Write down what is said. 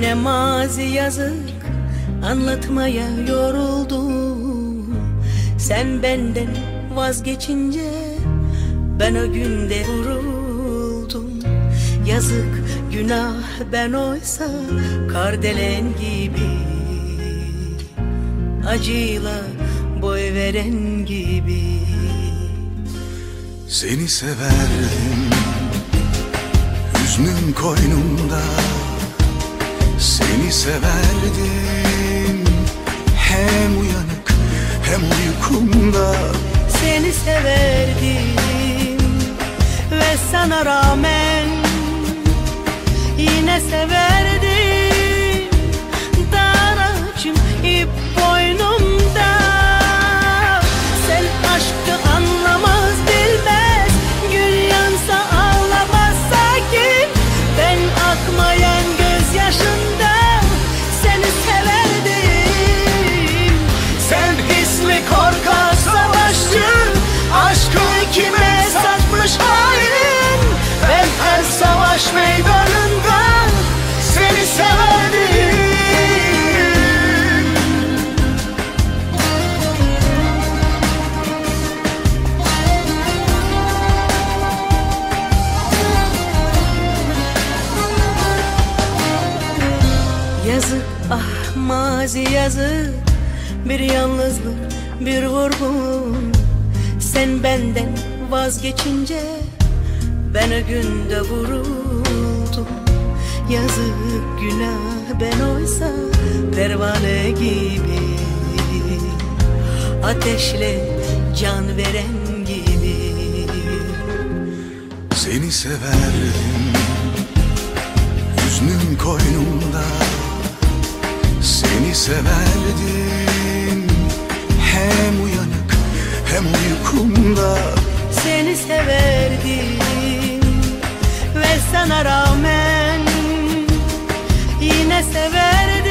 Ne mazi yazık anlatmaya yoruldum. Sen benden vazgeçince ben o günde vuruldum. Yazık günah ben oysa kardelen gibi, acıyla boy veren gibi. Seni severdim hüznün koynumda, seni severdim hem uyanık hem uykumda. Seni severdim ve sana rağmen yine severdim. Daracım ip boynumda. Sen aşkı anlamaz bilmez, gün yansa ağlamaz sakin. Ben akmayan gözyaşında seni severdim. Sen hisli korkak savaşçı, aşkı kime satmış hain. Ben her savaş meydanında seni severdim. Yazık ah mazi yazık, bir yalnızlık bir vurgun. Sen benden vazgeçince ben o günde vuruldum. Yazık günah ben oysa pervane gibi, ateşle can veren gibi. Seni severdim hüznün koynumda, seni severdim hem uyanık hem uykumda. Seni severdim ve sana rağmen yine severdim.